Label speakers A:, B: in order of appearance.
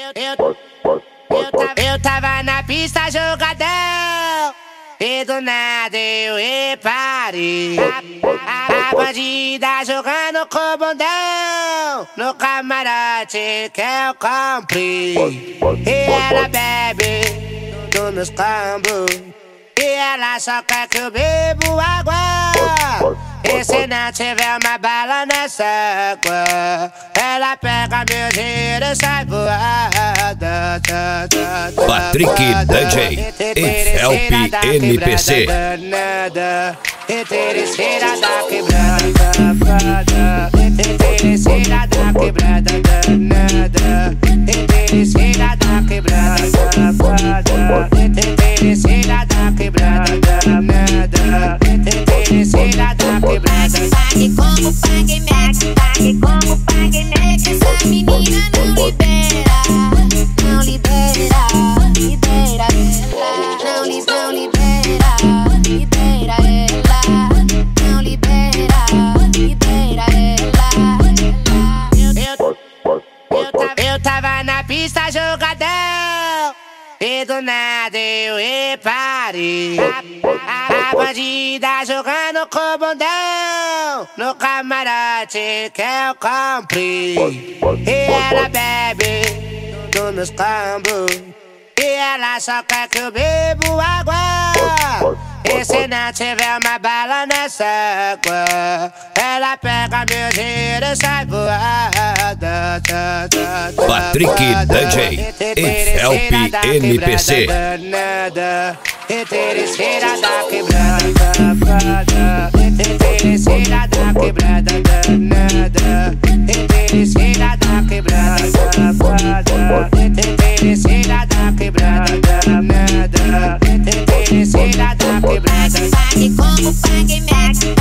A: Eu tava na pista jogadão e do nada eu reparei a bandida jogando com o bundão no camarote que eu comprei. E ela bebe dos meus combos e ela só quer que eu bebo água. E se não tiver uma bala nessa água, ela pega meu dinheiro e sai voada.
B: Patrick DJ Felp NPC.
A: Interesseira da quebrada, interesseira da quebrada danada, interesseira da quebrada, interesseira da quebrada danada, interesseira da quebrada.
C: Pague como pague Max, pague como pague Max. Essa menina não libera, não libera, libera ela. Não libera, libera ela. Não libera, libera ela.
A: Eu tava na pista jogadão e do nada eu reparei a bandida jogando com o bundão no camarote que eu comprei. E ela bebe dos meus combos e ela só quer que eu bebo água. E se não tiver uma bala nessa água, ela pega meu dinheiro e sai voada.
B: Patrick DJ Felp NPC.
A: Interesseira da quebrada, interesseira da quebrada danada, interesseira da quebrada, interesseira da quebrada danada, interesseira da quebrada.
C: Pague como pague Max,